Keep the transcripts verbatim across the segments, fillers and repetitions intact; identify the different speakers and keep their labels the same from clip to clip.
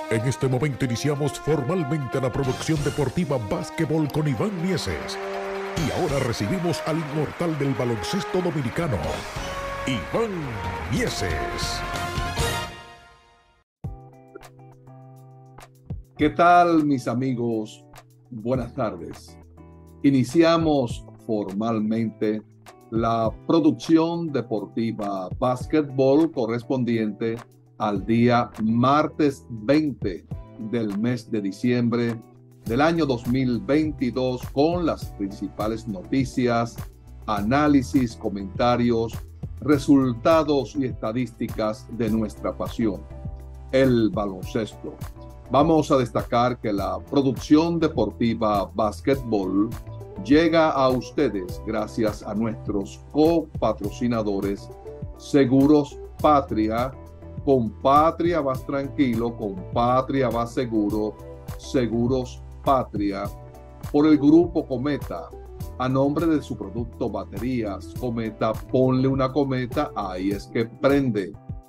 Speaker 1: En este momento iniciamos formalmente la producción deportiva Básquetbol con Iván Mieses. Y ahora recibimos al inmortal del baloncesto dominicano, Iván Mieses.
Speaker 2: ¿Qué tal, mis amigos? Buenas tardes. Iniciamos formalmente la producción deportiva Básquetbol correspondiente al día martes veinte del mes de diciembre del año dos mil veintidós, con las principales noticias, análisis, comentarios, resultados y estadísticas de nuestra pasión, el baloncesto. Vamos a destacar que la producción deportiva Básquetbol llega a ustedes gracias a nuestros copatrocinadores Seguros Patria. Con Patria vas tranquilo, con Patria vas seguro, Seguros Patria. Por el Grupo Cometa, a nombre de su producto Baterías Cometa, ponle una cometa, ahí es que prende.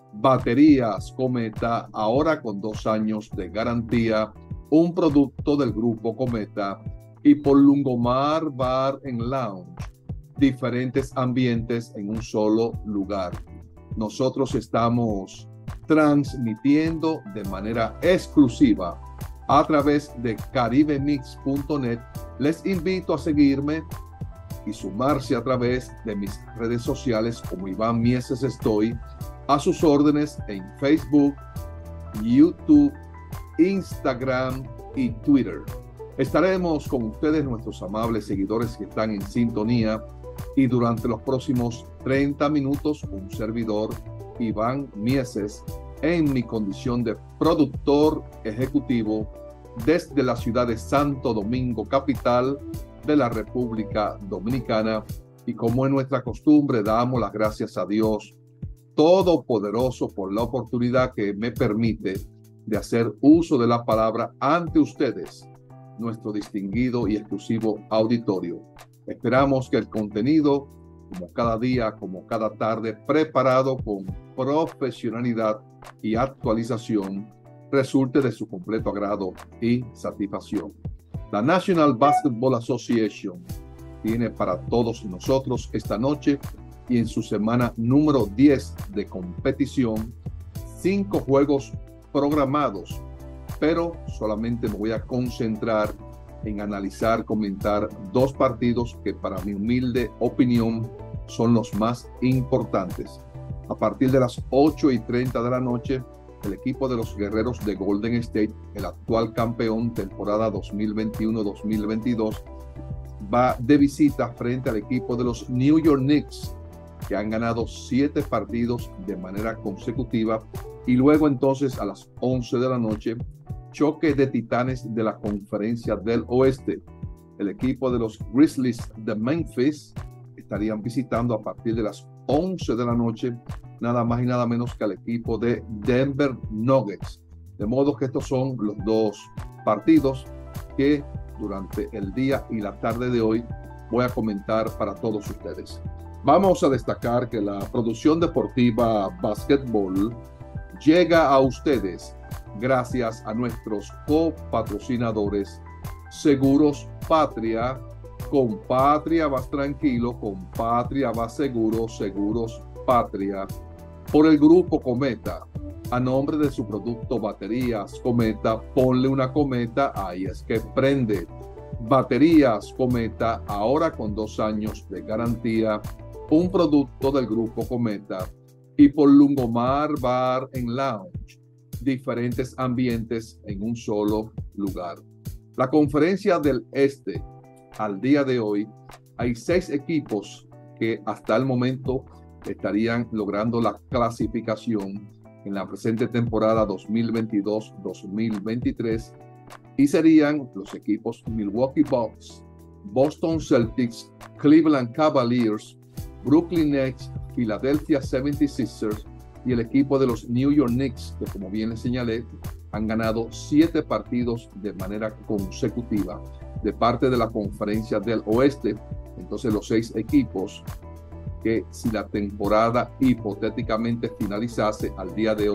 Speaker 2: Baterías Cometa, ahora con dos años de garantía, un producto del Grupo Cometa. Y por Lungomar Bar and Lounge, diferentes ambientes en un solo lugar. Nosotros estamos transmitiendo de manera exclusiva a través de caribe mix punto net. Les invito a seguirme y sumarse a través de mis redes sociales como Iván Mieses. Estoy a sus órdenes en Facebook, YouTube, Instagram y Twitter. Estaremos con ustedes, nuestros amables seguidores que están en sintonía, y durante los próximos treinta minutos un servidor, Iván Mieses, en mi condición de productor ejecutivo desde la ciudad de Santo Domingo, capital de la República Dominicana. Y como es nuestra costumbre, damos las gracias a Dios Todopoderoso por la oportunidad que me permite de hacer uso de la palabra ante ustedes, nuestro distinguido y exclusivo auditorio. Esperamos que el contenido, como cada día, como cada tarde, preparado con profesionalidad y actualización, resulte de su completo agrado y satisfacción. La National Basketball Association tiene para todos nosotros esta noche y en su semana número diez de competición, cinco juegos programados, pero solamente me voy a concentrar en analizar, comentar dos partidos que para mi humilde opinión son los más importantes. A partir de las ocho y treinta de la noche, el equipo de los Guerreros de Golden State, el actual campeón temporada dos mil veintiuno dos mil veintidós, va de visita frente al equipo de los New York Knicks, que han ganado siete partidos de manera consecutiva. Y luego entonces a las once de la noche, choque de titanes de la Conferencia del Oeste. El equipo de los Grizzlies de Memphis estarían visitando a partir de las once de la noche, nada más y nada menos que al equipo de Denver Nuggets. De modo que estos son los dos partidos que durante el día y la tarde de hoy voy a comentar para todos ustedes. Vamos a destacar que la producción deportiva Básquetbol llega a ustedes gracias a nuestros copatrocinadores Seguros Patria. Con Patria vas tranquilo, con Patria vas seguro, Seguros Patria. Por el Grupo Cometa, a nombre de su producto Baterías Cometa, ponle una cometa, ahí es que prende. Baterías Cometa, ahora con dos años de garantía, un producto del Grupo Cometa. Y por Lungomar Bar and Lounge, diferentes ambientes en un solo lugar. La Conferencia del Este, al día de hoy, hay seis equipos que hasta el momento estarían logrando la clasificación en la presente temporada dos mil veintidós dos mil veintitrés, y serían los equipos Milwaukee Bucks, Boston Celtics, Cleveland Cavaliers, Brooklyn Nets, Philadelphia setenta y seis ers y el equipo de los New York Knicks, que como bien les señalé, han ganado siete partidos de manera consecutiva de parte de la Conferencia del Oeste. Entonces los seis equipos que, si la temporada hipotéticamente finalizase al día de hoy,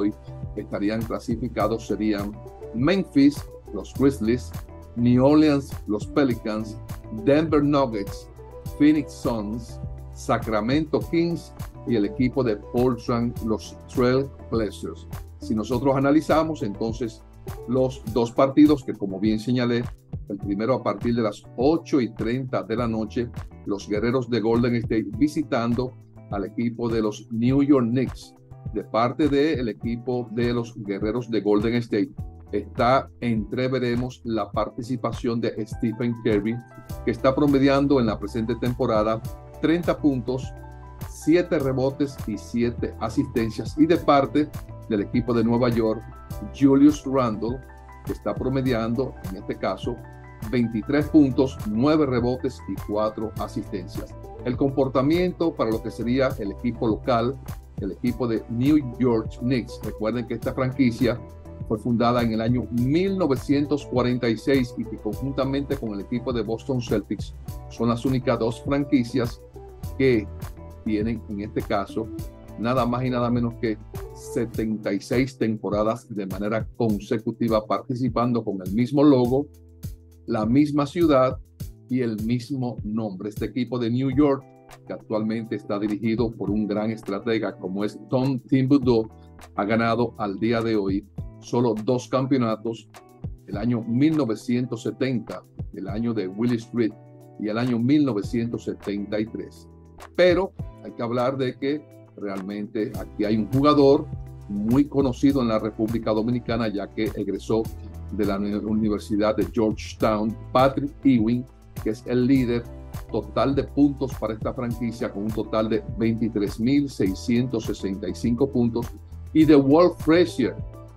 Speaker 2: estarían clasificados serían Memphis, los Grizzlies, New Orleans, los Pelicans, Denver Nuggets, Phoenix Suns, Sacramento Kings y el equipo de Portland, los Trail Blazers. Si nosotros analizamos entonces los dos partidos que, como bien señalé, el primero a partir de las ocho y treinta de la noche, los guerreros de Golden State visitando al equipo de los New York Knicks. De parte del equipo de los guerreros de Golden State está, entreveremos, la participación de Stephen Curry, que está promediando en la presente temporada treinta puntos, siete rebotes y siete asistencias. Y de parte del equipo de Nueva York, Julius Randle, que está promediando, en este caso, veintitrés puntos, nueve rebotes y cuatro asistencias. El comportamiento para lo que sería el equipo local, el equipo de New York Knicks. Recuerden que esta franquicia fue fundada en el año mil novecientos cuarenta y seis y que conjuntamente con el equipo de Boston Celtics son las únicas dos franquicias que tienen, en este caso, nada más y nada menos que setenta y seis temporadas de manera consecutiva participando con el mismo logo, la misma ciudad y el mismo nombre. Este equipo de New York, que actualmente está dirigido por un gran estratega como es Tom Thibodeau, ha ganado al día de hoy solo dos campeonatos, el año mil novecientos setenta, el año de Willie Street, y el año mil novecientos setenta y tres. Pero hay que hablar de que realmente aquí hay un jugador muy conocido en la República Dominicana, ya que egresó de la Universidad de Georgetown, Patrick Ewing, que es el líder total de puntos para esta franquicia con un total de veintitrés mil seiscientos sesenta y cinco puntos, y de Walt Frazier,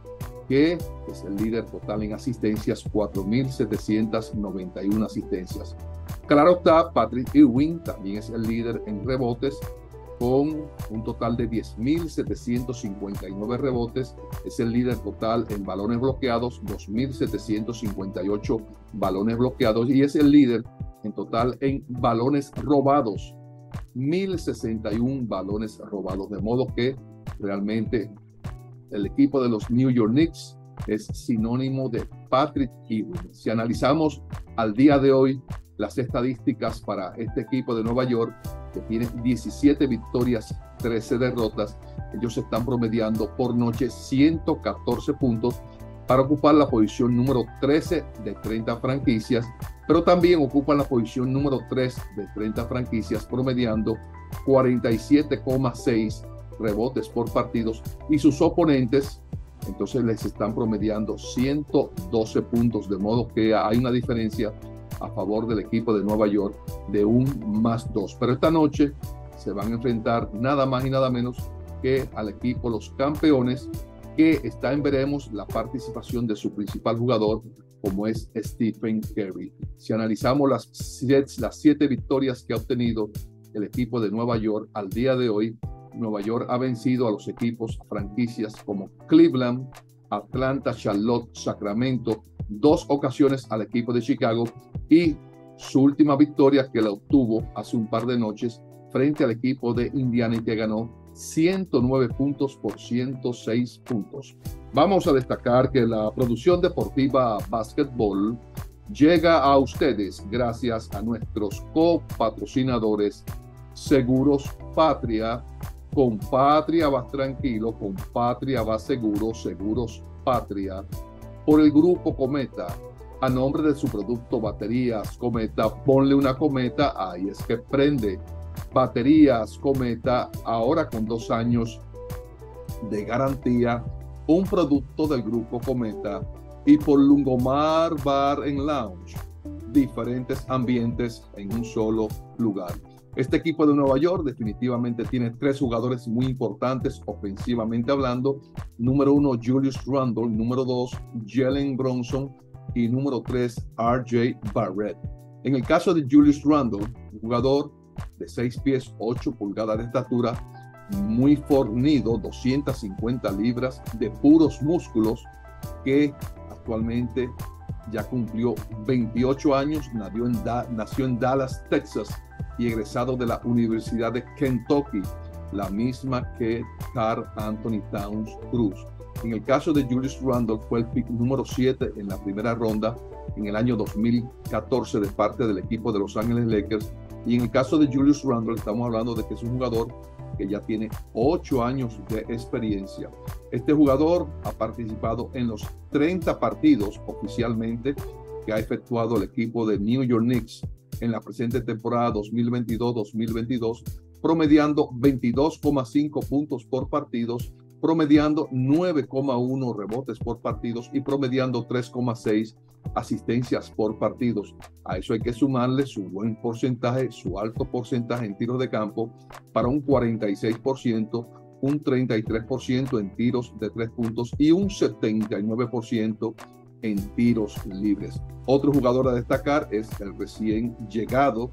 Speaker 2: que es el líder total en asistencias, cuatro mil setecientos noventa y una asistencias. Claro está, Patrick Ewing también es el líder en rebotes con un total de diez mil setecientos cincuenta y nueve rebotes. Es el líder total en balones bloqueados, dos mil setecientos cincuenta y ocho balones bloqueados, y es el líder en total en balones robados, mil sesenta y uno balones robados, de modo que realmente el equipo de los New York Knicks es sinónimo de Patrick Ewing. Si analizamos al día de hoy las estadísticas para este equipo de Nueva York, que tiene diecisiete victorias, trece derrotas, ellos están promediando por noche ciento catorce puntos para ocupar la posición número trece de treinta franquicias, pero también ocupan la posición número tres de treinta franquicias, promediando cuarenta y siete coma seis rebotes por partidos, y sus oponentes entonces les están promediando ciento doce puntos, de modo que hay una diferencia a favor del equipo de Nueva York de un más dos. Pero esta noche se van a enfrentar nada más y nada menos que al equipo, los campeones, que está en veremos la participación de su principal jugador, como es Stephen Curry. Si analizamos las siete, las siete victorias que ha obtenido el equipo de Nueva York al día de hoy, Nueva York ha vencido a los equipos franquicias como Cleveland, Atlanta, Charlotte, Sacramento, dos ocasiones al equipo de Chicago, y su última victoria, que la obtuvo hace un par de noches frente al equipo de Indiana, y que ganó ciento nueve puntos por ciento seis puntos. Vamos a destacar que la producción deportiva Básquetbol llega a ustedes gracias a nuestros copatrocinadores Seguros Patria. Con Patria vas tranquilo, con Patria vas seguro, Seguros Patria. Por el Grupo Cometa, a nombre de su producto Baterías Cometa, ponle una cometa, ahí es que prende. Baterías Cometa, ahora con dos años de garantía, un producto del Grupo Cometa. Y por Lungomar Bar and Lounge, diferentes ambientes en un solo lugar. Este equipo de Nueva York definitivamente tiene tres jugadores muy importantes ofensivamente hablando. Número uno, Julius Randle. Número dos, Jalen Brunson. Y número tres, R J Barrett. En el caso de Julius Randle, un jugador de seis pies, ocho pulgadas de estatura, muy fornido, doscientas cincuenta libras de puros músculos, que actualmente ya cumplió veintiocho años, nació en, da, nació en Dallas, Texas, y egresado de la Universidad de Kentucky, la misma que Karl Anthony Towns Cruz. En el caso de Julius Randle, fue el pick número siete en la primera ronda en el año dos mil catorce de parte del equipo de Los Ángeles Lakers. Y en el caso de Julius Randle, estamos hablando de que es un jugador que ya tiene ocho años de experiencia. Este jugador ha participado en los treinta partidos oficialmente que ha efectuado el equipo de New York Knicks en la presente temporada dos mil veintidós dos mil veintidós, promediando veintidós coma cinco puntos por partidos, promediando nueve coma uno rebotes por partidos y promediando tres coma seis asistencias por partidos. A eso hay que sumarle su buen porcentaje, su alto porcentaje en tiros de campo para un cuarenta y seis por ciento, un treinta y tres por ciento en tiros de tres puntos y un setenta y nueve por ciento en tiros libres. Otro jugador a destacar es el recién llegado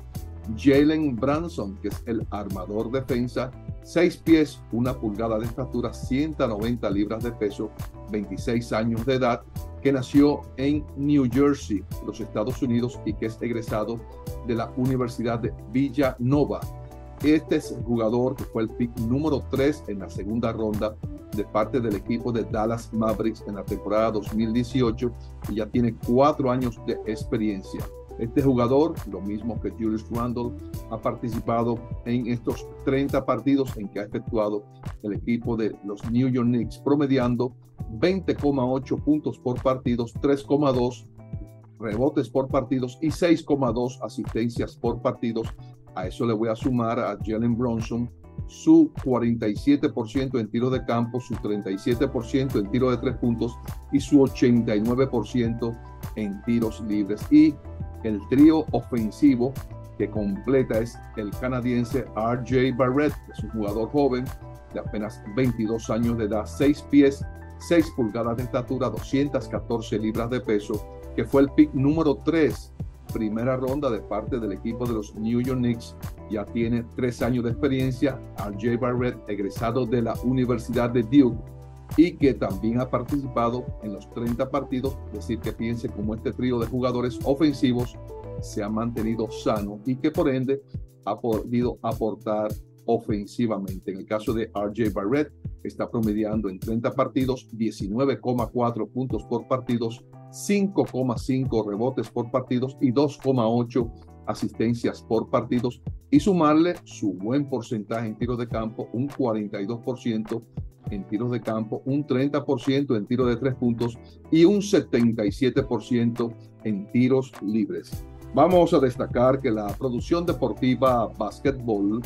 Speaker 2: Jalen Brunson, que es el armador defensa, seis pies, una pulgada de estatura, ciento noventa libras de peso, veintiséis años de edad, que nació en New Jersey, los Estados Unidos, y que es egresado de la Universidad de Villanova. Este es el jugador que fue el pick número tres en la segunda ronda de parte del equipo de Dallas Mavericks en la temporada dos mil dieciocho y ya tiene cuatro años de experiencia. Este jugador, lo mismo que Julius Randle, ha participado en estos treinta partidos en que ha efectuado el equipo de los New York Knicks, promediando veinte coma ocho puntos por partidos, tres coma dos rebotes por partidos y seis coma dos asistencias por partidos. A eso le voy a sumar a Jalen Brunson su cuarenta y siete por ciento en tiro de campo, su treinta y siete por ciento en tiro de tres puntos y su ochenta y nueve por ciento en tiros libres. Y el trío ofensivo que completa es el canadiense R J Barrett, que es un jugador joven de apenas veintidós años de edad, seis pies, seis pulgadas de estatura, doscientas catorce libras de peso, que fue el pick número tres, primera ronda de parte del equipo de los New York Knicks. Ya tiene tres años de experiencia. R J Barrett, egresado de la Universidad de Duke, y que también ha participado en los treinta partidos, es decir, que piense como este trío de jugadores ofensivos se ha mantenido sano y que por ende ha podido aportar ofensivamente. En el caso de R J Barrett, está promediando en treinta partidos diecinueve coma cuatro puntos por partidos, cinco coma cinco rebotes por partidos y dos coma ocho asistencias por partidos, y sumarle su buen porcentaje en tiros de campo, un cuarenta y dos por ciento en tiros de campo, un treinta por ciento en tiros de tres puntos y un setenta y siete por ciento en tiros libres. Vamos a destacar que la producción deportiva Básquetbol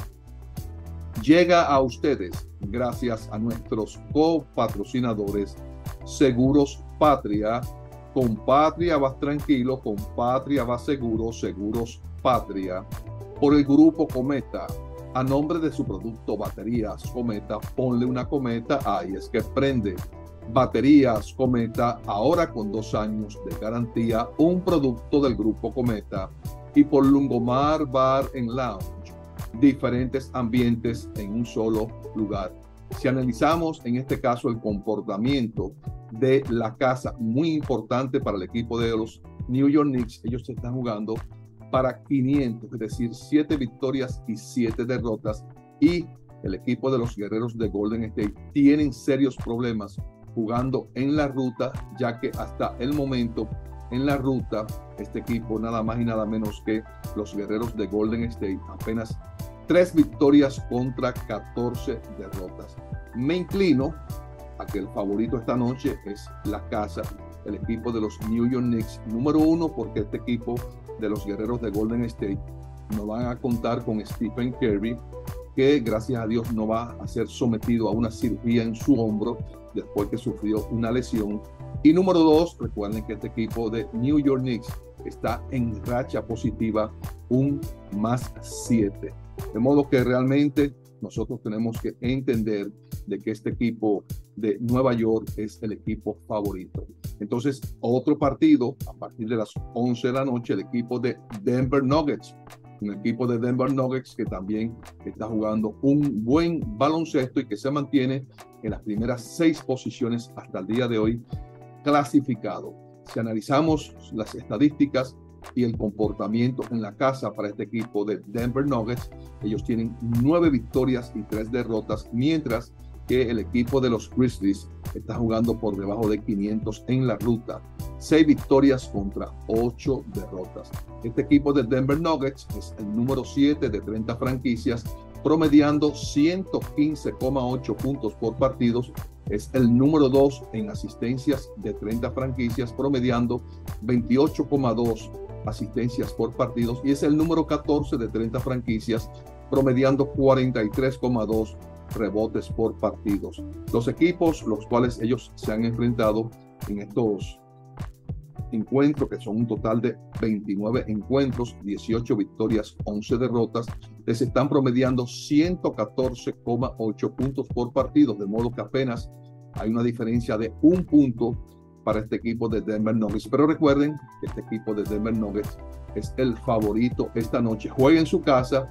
Speaker 2: llega a ustedes gracias a nuestros copatrocinadores Seguros Patria. Con Patria vas tranquilo, con Patria vas seguro, Seguros Patria. Por el Grupo Cometa, a nombre de su producto Baterías Cometa, ponle una cometa, ahí es que prende. Baterías Cometa, ahora con dos años de garantía, un producto del Grupo Cometa. Y por Lungomar Bar and Lounge, diferentes ambientes en un solo lugar. Si analizamos en este caso el comportamiento de la casa, muy importante para el equipo de los New York Knicks, ellos se están jugando para quinientos, es decir, siete victorias y siete derrotas, y el equipo de los guerreros de Golden State tienen serios problemas jugando en la ruta, ya que hasta el momento en la ruta este equipo nada más y nada menos que los guerreros de Golden State apenas tres victorias contra catorce derrotas. Me inclino a que el favorito esta noche es la casa, el equipo de los New York Knicks, número uno, porque este equipo de los guerreros de Golden State no van a contar con Stephen Curry, que gracias a Dios no va a ser sometido a una cirugía en su hombro después que sufrió una lesión. Y número dos, recuerden que este equipo de New York Knicks está en racha positiva, un más siete. De modo que realmente nosotros tenemos que entender de que este equipo de Nueva York es el equipo favorito. Entonces, otro partido a partir de las once de la noche, el equipo de Denver Nuggets, un equipo de Denver Nuggets que también está jugando un buen baloncesto y que se mantiene en las primeras seis posiciones hasta el día de hoy clasificado. Si analizamos las estadísticas y el comportamiento en la casa para este equipo de Denver Nuggets, ellos tienen nueve victorias y tres derrotas, mientras que el equipo de los Grizzlies está jugando por debajo de quinientos en la ruta. Seis victorias contra ocho derrotas. Este equipo de Denver Nuggets es el número siete de treinta franquicias, promediando ciento quince coma ocho puntos por partidos. Es el número dos en asistencias de treinta franquicias, promediando veintiocho coma dos asistencias por partidos. Y es el número catorce de treinta franquicias, promediando cuarenta y tres coma dos rebotes por partidos. Los equipos los cuales ellos se han enfrentado en estos encuentros, que son un total de veintinueve encuentros, dieciocho victorias, once derrotas, les están promediando ciento catorce coma ocho puntos por partido, de modo que apenas hay una diferencia de un punto para este equipo de Denver Nuggets. Pero recuerden que este equipo de Denver Nuggets es el favorito esta noche. Juega en su casa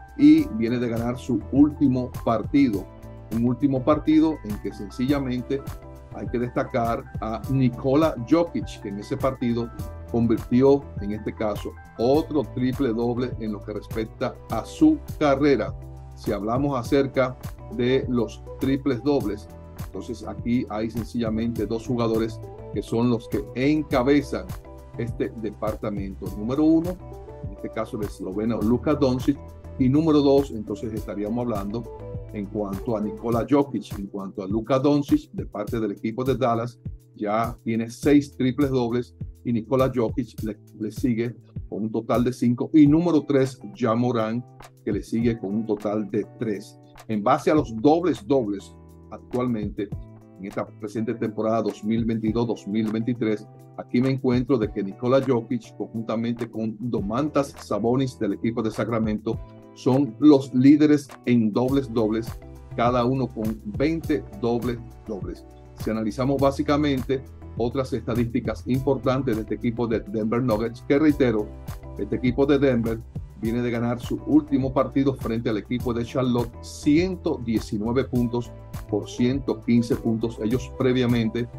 Speaker 2: y viene de ganar su último partido. Un último partido en que sencillamente hay que destacar a Nikola Jokic, que en ese partido convirtió, en este caso, otro triple doble en lo que respecta a su carrera. Si hablamos acerca de los triples dobles, entonces aquí hay sencillamente dos jugadores que son los que encabezan este departamento. Número uno, en este caso el esloveno Luka Doncic, y número dos, entonces estaríamos hablando en cuanto a Nikola Jokic, en cuanto a Luka Doncic, de parte del equipo de Dallas, ya tiene seis triples dobles, y Nikola Jokic le, le sigue con un total de cinco, y número tres, Ja Morant, que le sigue con un total de tres. En base a los dobles dobles, actualmente, en esta presente temporada dos mil veintidós dos mil veintitrés, aquí me encuentro de que Nikola Jokic, conjuntamente con Domantas Sabonis del equipo de Sacramento, son los líderes en dobles dobles, cada uno con veinte dobles dobles. Si analizamos básicamente otras estadísticas importantes de este equipo de Denver Nuggets, que reitero, este equipo de Denver viene de ganar su último partido frente al equipo de Charlotte, ciento diecinueve puntos por ciento quince puntos. Ellos previamente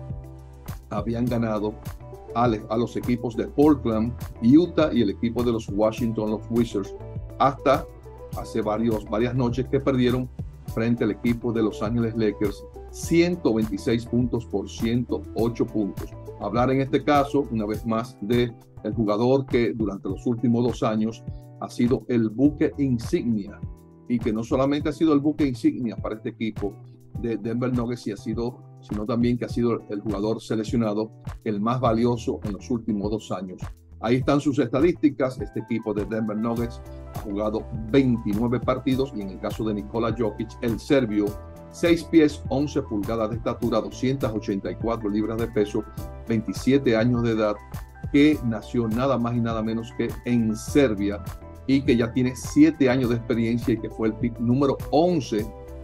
Speaker 2: habían ganado a, a los equipos de Portland, Utah y el equipo de los Washington los Wizards, hasta hace varios, varias noches que perdieron frente al equipo de Los Ángeles Lakers, ciento veintiséis puntos por ciento ocho puntos. Hablar en este caso, una vez más, de el jugador que durante los últimos dos años ha sido el buque insignia, y que no solamente ha sido el buque insignia para este equipo de Denver Nuggets, y ha sido, sino también que ha sido el jugador seleccionado el más valioso en los últimos dos años. Ahí están sus estadísticas. Este equipo de Denver Nuggets ha jugado veintinueve partidos, y en el caso de Nikola Jokic, el serbio, seis pies, once pulgadas de estatura, doscientas ochenta y cuatro libras de peso, veintisiete años de edad, que nació nada más y nada menos que en Serbia, y que ya tiene siete años de experiencia, y que fue el pick número once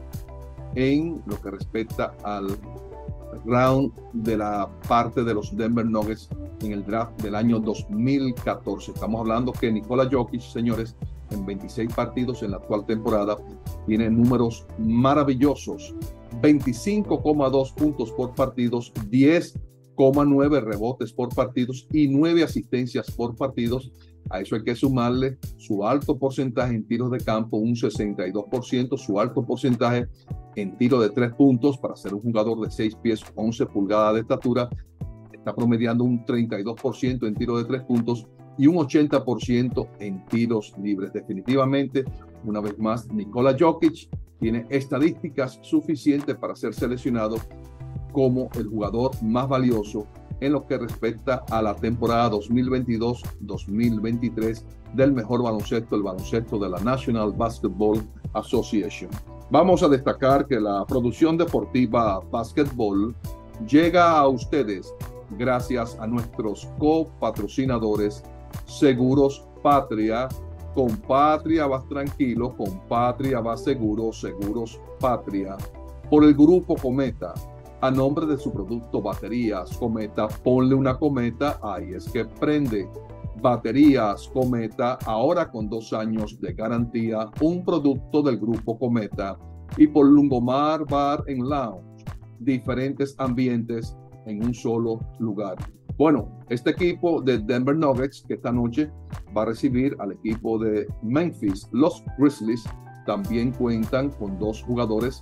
Speaker 2: en lo que respecta al round de la parte de los Denver Nuggets en el draft del año dos mil catorce. Estamos hablando que Nikola Jokic, señores, en veintiséis partidos en la actual temporada, tiene números maravillosos: veinticinco coma dos puntos por partidos, diez coma nueve rebotes por partidos y nueve asistencias por partidos. A eso hay que sumarle su alto porcentaje en tiros de campo, un sesenta y dos por ciento, su alto porcentaje en tiro de tres puntos. Para ser un jugador de seis pies, once pulgadas de estatura, está promediando un treinta y dos por ciento en tiro de tres puntos y un ochenta por ciento en tiros libres. Definitivamente, una vez más, Nikola Jokic tiene estadísticas suficientes para ser seleccionado como el jugador más valioso en lo que respecta a la temporada dos mil veintidós dos mil veintitrés del mejor baloncesto, el baloncesto de la National Basketball Association. Vamos a destacar que la producción deportiva Basketball llega a ustedes gracias a nuestros copatrocinadores Seguros Patria. Con Patria vas tranquilo, con Patria vas seguro, Seguros Patria. Por el Grupo Cometa, a nombre de su producto Baterías Cometa, ponle una cometa, ahí es que prende. Baterías Cometa, ahora con dos años de garantía, un producto del Grupo Cometa. Y por Lungomar Bar and Lounge, diferentes ambientes en un solo lugar. Bueno, este equipo de Denver Nuggets, que esta noche va a recibir al equipo de Memphis, los Grizzlies, también cuentan con dos jugadores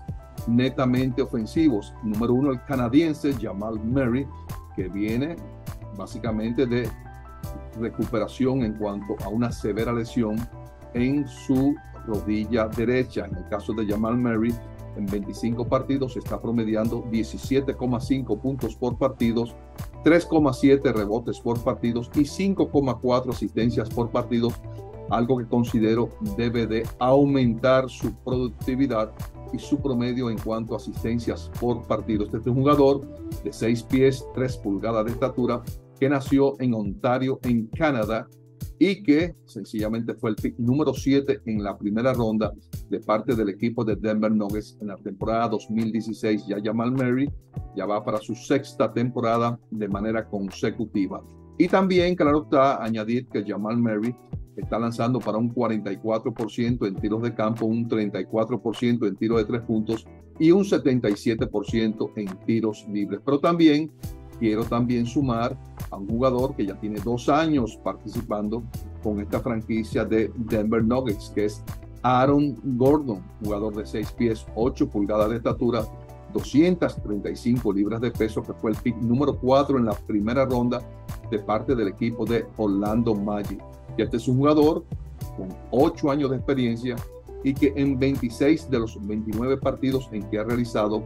Speaker 2: netamente ofensivos. Número uno, el canadiense Jamal Murray, que viene básicamente de recuperación en cuanto a una severa lesión en su rodilla derecha. En el caso de Jamal Murray, en veinticinco partidos está promediando diecisiete coma cinco puntos por partidos, tres coma siete rebotes por partidos y cinco coma cuatro asistencias por partidos, algo que considero debe de aumentar su productividad y su promedio en cuanto a asistencias por partido. Este es un jugador de seis pies, tres pulgadas de estatura, que nació en Ontario, en Canadá, y que sencillamente fue el pick número siete en la primera ronda de parte del equipo de Denver Nuggets en la temporada dos mil dieciséis. Ya Jamal Murray ya va para su sexta temporada de manera consecutiva. Y también, claro está, añadir que Jamal Murray está lanzando para un cuarenta y cuatro por ciento en tiros de campo, un treinta y cuatro por ciento en tiros de tres puntos y un setenta y siete por ciento en tiros libres. Pero también quiero también sumar a un jugador que ya tiene dos años participando con esta franquicia de Denver Nuggets, que es Aaron Gordon, jugador de seis pies, ocho pulgadas de estatura, doscientas treinta y cinco libras de peso, que fue el pick número cuatro en la primera ronda de parte del equipo de Orlando Magic. Y este es un jugador con ocho años de experiencia y que en veintiséis de los veintinueve partidos en que ha realizado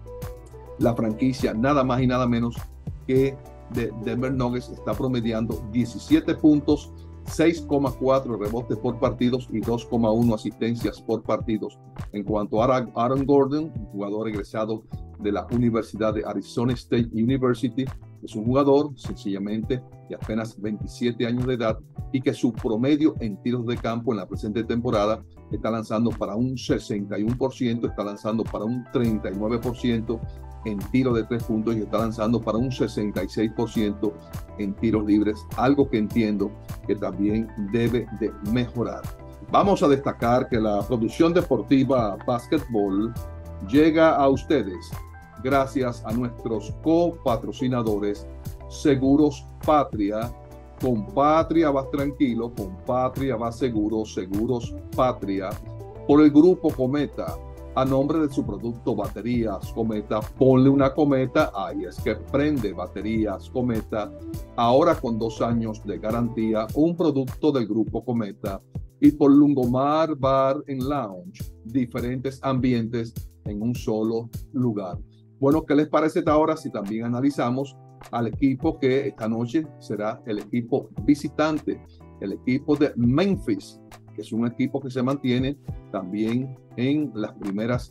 Speaker 2: la franquicia, nada más y nada menos que de Denver Nuggets, está promediando diecisiete puntos, seis coma cuatro rebotes por partidos y dos coma uno asistencias por partidos. En cuanto a Aaron Gordon, un jugador egresado de la Universidad de Arizona State University, es un jugador sencillamente de apenas veintisiete años de edad y que su promedio en tiros de campo en la presente temporada está lanzando para un sesenta y uno por ciento, está lanzando para un treinta y nueve por ciento en tiro de tres puntos y está lanzando para un sesenta y seis por ciento en tiros libres, algo que entiendo que también debe de mejorar. Vamos a destacar que la producción deportiva Básquetbol llega a ustedes gracias a nuestros copatrocinadores Seguros Patria. Con Patria vas tranquilo, con Patria vas seguro, Seguros Patria. Por el Grupo Cometa, a nombre de su producto Baterías Cometa, ponle una cometa, ahí es que prende. Baterías Cometa, ahora con dos años de garantía, un producto del Grupo Cometa. Y por Lungomar Bar and Lounge, diferentes ambientes en un solo lugar. Bueno, ¿qué les parece hasta ahora si también analizamos al equipo que esta noche será el equipo visitante, el equipo de Memphis, que es un equipo que se mantiene también en las primeras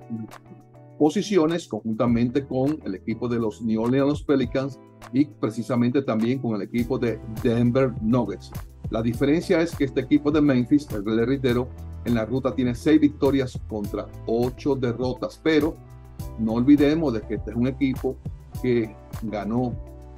Speaker 2: posiciones conjuntamente con el equipo de los New Orleans Pelicans y precisamente también con el equipo de Denver Nuggets. La diferencia es que este equipo de Memphis, el le reitero, en la ruta tiene seis victorias contra ocho derrotas, pero no olvidemos de que este es un equipo que ganó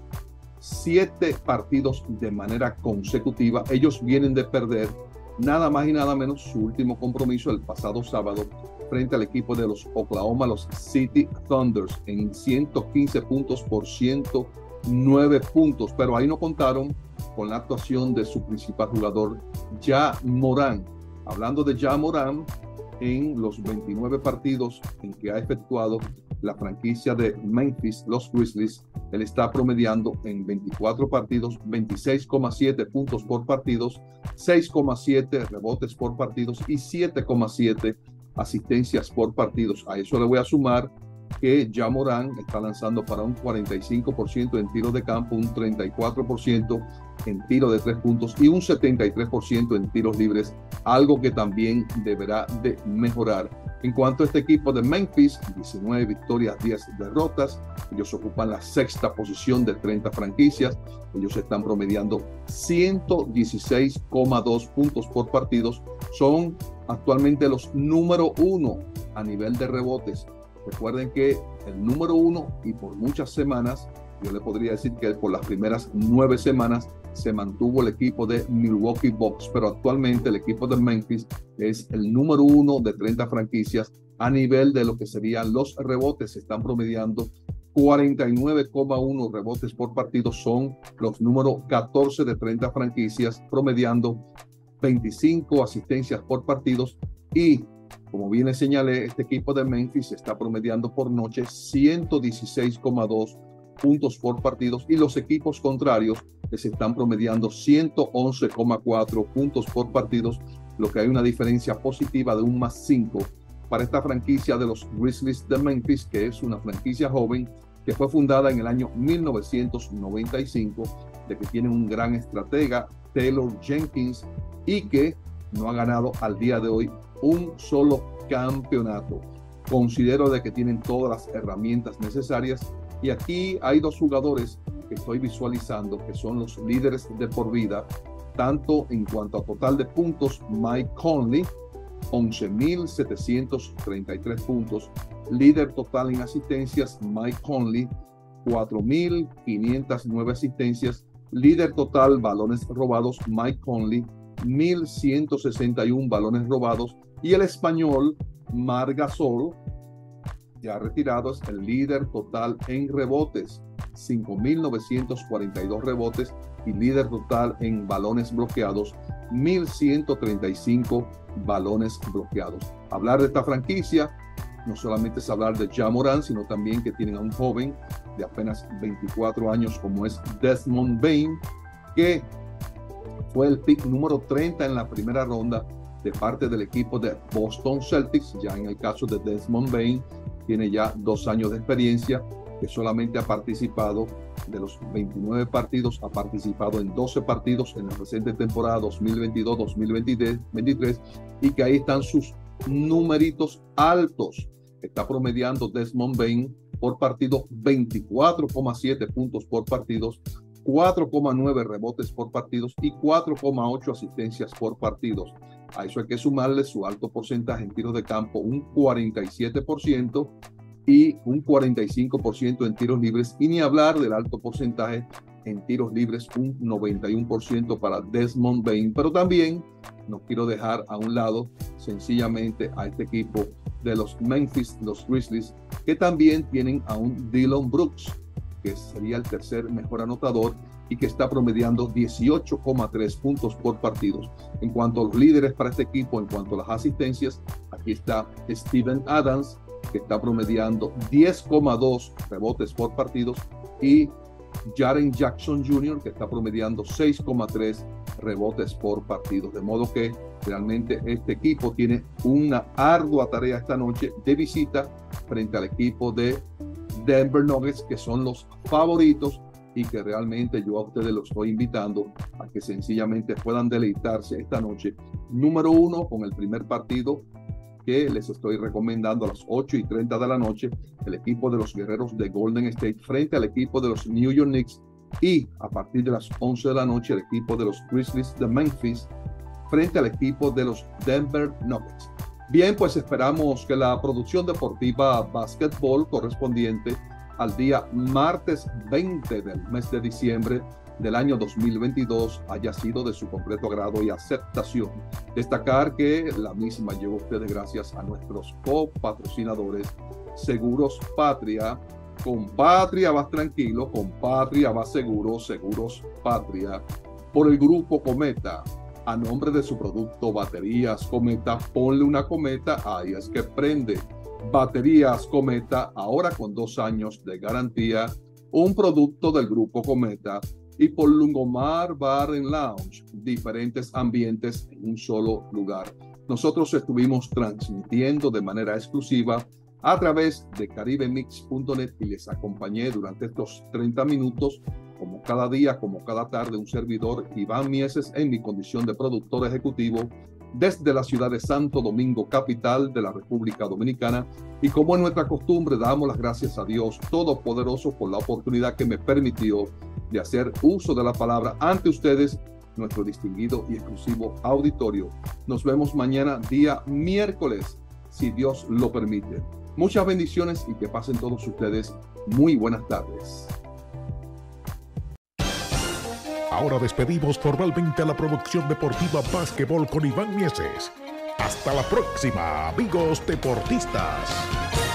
Speaker 2: siete partidos de manera consecutiva. Ellos vienen de perder nada más y nada menos su último compromiso el pasado sábado frente al equipo de los Oklahoma, los City Thunders, en ciento quince puntos por ciento nueve puntos, pero ahí no contaron con la actuación de su principal jugador, Ja Morant. Hablando de Ja Morant, en los veintinueve partidos en que ha efectuado la franquicia de Memphis, los Grizzlies, él está promediando en veinticuatro partidos veintiséis coma siete puntos por partidos, seis coma siete rebotes por partidos y siete coma siete asistencias por partidos. A eso le voy a sumar que Ja Morant está lanzando para un cuarenta y cinco por ciento en tiros de campo, un treinta y cuatro por ciento en tiro de tres puntos y un setenta y tres por ciento en tiros libres, algo que también deberá de mejorar. En cuanto a este equipo de Memphis, diecinueve victorias, diez derrotas. Ellos ocupan la sexta posición de treinta franquicias. Ellos están promediando ciento dieciséis coma dos puntos por partidos. Son actualmente los número uno a nivel de rebotes. Recuerden que el número uno, y por muchas semanas, yo le podría decir que por las primeras nueve semanas se mantuvo el equipo de Milwaukee Bucks, pero actualmente el equipo de Memphis es el número uno de treinta franquicias a nivel de lo que serían los rebotes. Se están promediando cuarenta y nueve coma uno rebotes por partido, son los número catorce de treinta franquicias, promediando veinticinco asistencias por partidos y Como bien les señalé, este equipo de Memphis está promediando por noche ciento dieciséis coma dos puntos por partidos y los equipos contrarios les están promediando ciento once coma cuatro puntos por partidos, lo que hay una diferencia positiva de un más cinco para esta franquicia de los Grizzlies de Memphis, que es una franquicia joven que fue fundada en el año mil novecientos noventa y cinco, de que tiene un gran estratega, Taylor Jenkins, y que no ha ganado al día de hoy un solo campeonato. Considero de que tienen todas las herramientas necesarias, y aquí hay dos jugadores que estoy visualizando que son los líderes de por vida, tanto en cuanto a total de puntos. Mike Conley, once mil setecientos treinta y tres puntos. Líder total en asistencias, Mike Conley, cuatro mil quinientas nueve asistencias. Líder total balones robados, Mike Conley, mil ciento sesenta y uno balones robados. Y el español, Marc Gasol, ya retirado, es el líder total en rebotes, cinco mil novecientos cuarenta y dos rebotes, y líder total en balones bloqueados, mil ciento treinta y cinco balones bloqueados. Hablar de esta franquicia no solamente es hablar de Ja Morant, sino también que tienen a un joven de apenas veinticuatro años como es Desmond Bane, que fue el pick número treinta en la primera ronda de parte del equipo de Boston Celtics. Ya en el caso de Desmond Bane, tiene ya dos años de experiencia, que solamente ha participado de los veintinueve partidos, ha participado en doce partidos en la presente temporada dos mil veintidós dos mil veintitrés, y que ahí están sus numeritos altos. Está promediando Desmond Bane por partido veinticuatro coma siete puntos por partidos, cuatro coma nueve rebotes por partidos y cuatro coma ocho asistencias por partidos. A eso hay que sumarle su alto porcentaje en tiros de campo, un cuarenta y siete por ciento, y un cuarenta y cinco por ciento en tiros libres, y ni hablar del alto porcentaje en tiros libres, un noventa y uno por ciento para Desmond Bane. Pero también no quiero dejar a un lado sencillamente a este equipo de los Memphis, los Grizzlies, que también tienen a un Dillon Brooks, que sería el tercer mejor anotador y que está promediando dieciocho coma tres puntos por partidos. En cuanto a los líderes para este equipo, en cuanto a las asistencias, aquí está Steven Adams, que está promediando diez coma dos rebotes por partidos, y Jaren Jackson junior, que está promediando seis coma tres rebotes por partidos. De modo que realmente este equipo tiene una ardua tarea esta noche de visita frente al equipo de Denver Nuggets, que son los favoritos, y que realmente yo a ustedes los estoy invitando a que sencillamente puedan deleitarse esta noche. Número uno, con el primer partido que les estoy recomendando a las ocho y treinta de la noche, el equipo de los Guerreros de Golden State frente al equipo de los New York Knicks, y a partir de las once de la noche el equipo de los Grizzlies de Memphis frente al equipo de los Denver Nuggets. Bien, pues esperamos que la producción deportiva básquetbol correspondiente al día martes veinte del mes de diciembre del año dos mil veintidós haya sido de su completo agrado y aceptación. Destacar que la misma llegó a ustedes gracias a nuestros copatrocinadores Seguros Patria. Con Patria vas tranquilo, con Patria vas seguro, Seguros Patria. Por el Grupo Cometa, a nombre de su producto Baterías Cometa, ponle una cometa, ahí es que prende. Baterías Cometa, ahora con dos años de garantía, un producto del Grupo Cometa. Y por Lungomar Bar and Lounge, diferentes ambientes en un solo lugar. Nosotros estuvimos transmitiendo de manera exclusiva a través de caribe mix punto net y les acompañé durante estos treinta minutos, como cada día, como cada tarde, un servidor, Iván Mieses, en mi condición de productor ejecutivo, desde la ciudad de Santo Domingo, capital de la República Dominicana. Y como es nuestra costumbre, damos las gracias a Dios Todopoderoso por la oportunidad que me permitió de hacer uso de la palabra ante ustedes, nuestro distinguido y exclusivo auditorio. Nos vemos mañana, día miércoles, si Dios lo permite. Muchas bendiciones y que pasen todos ustedes muy buenas tardes.
Speaker 1: Ahora despedimos formalmente a la producción deportiva Básquetbol con Iván Mieses. Hasta la próxima, amigos deportistas.